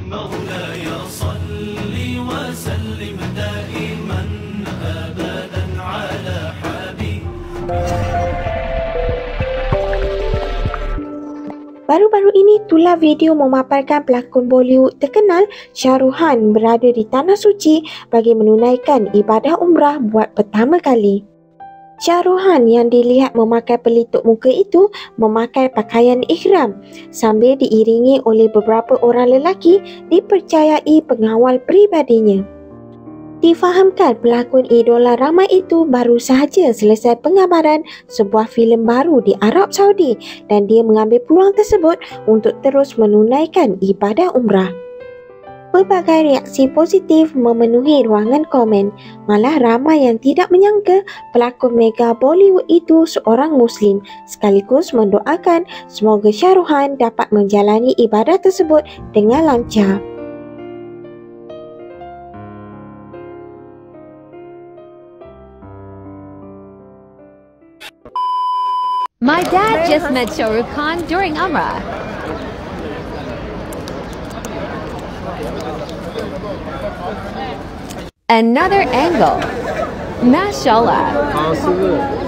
مولاي صل وسلم دائما أبدا على Baru-baru ini tular video memaparkan pelakon Bollywood terkenal Shah Rukh Khan berada di Tanah Suci bagi menunaikan ibadah umrah buat pertama kali. Shah Rukh Khan yang dilihat memakai pelitup muka itu memakai pakaian ihram sambil diiringi oleh beberapa orang lelaki dipercayai pengawal peribadinya. Difahamkan pelakon idola ramai itu baru sahaja selesai pengabaran sebuah filem baru di Arab Saudi dan dia mengambil peluang tersebut untuk terus menunaikan ibadah umrah. Pelbagai reaksi positif memenuhi ruangan komen, malah ramai yang tidak menyangka pelakon mega Bollywood itu seorang Muslim, sekaligus mendoakan semoga Shah Rukh Khan dapat menjalani ibadah tersebut dengan lancar. My dad just met Shah Rukh Khan during Umrah. Another angle. Mashallah.